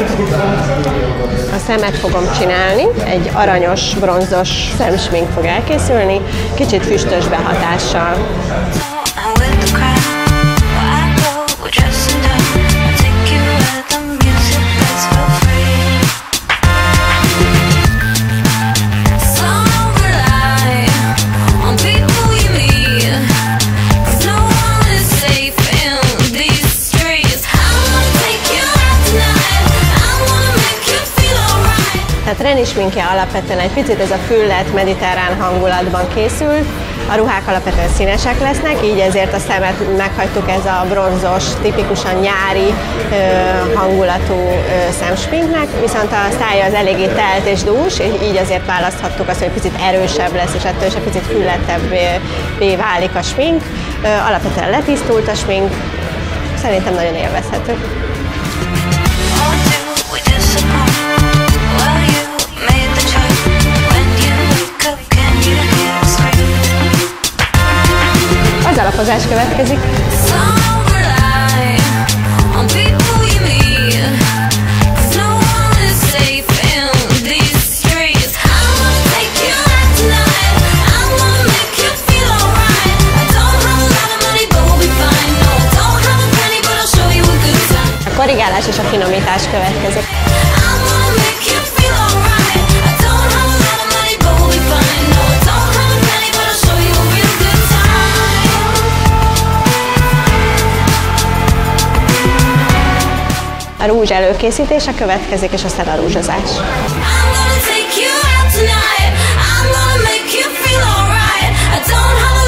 A szemet fogom csinálni, egy aranyos, bronzos szemsmink fog elkészülni, kicsit füstös behatással. A Reni sminkje alapvetően egy picit ez a füllet, mediterrán hangulatban készült. A ruhák alapvetően színesek lesznek, így ezért a szemet meghagytuk ez a bronzos, tipikusan nyári hangulatú szemsminknek, viszont a szája az eléggé telt és dús, és így azért választhattuk azt, hogy picit erősebb lesz, és ettől is egy picit füllettebbé válik a smink. Alapvetően letisztult a smink, szerintem nagyon élvezhető. Az alapozás következik. A korrigálás és a finomítás következik. A rúzs előkészítése következik, és aztán a rúzsozás. I'm gonna take you out tonight. I'm gonna make you feel alright. I don't have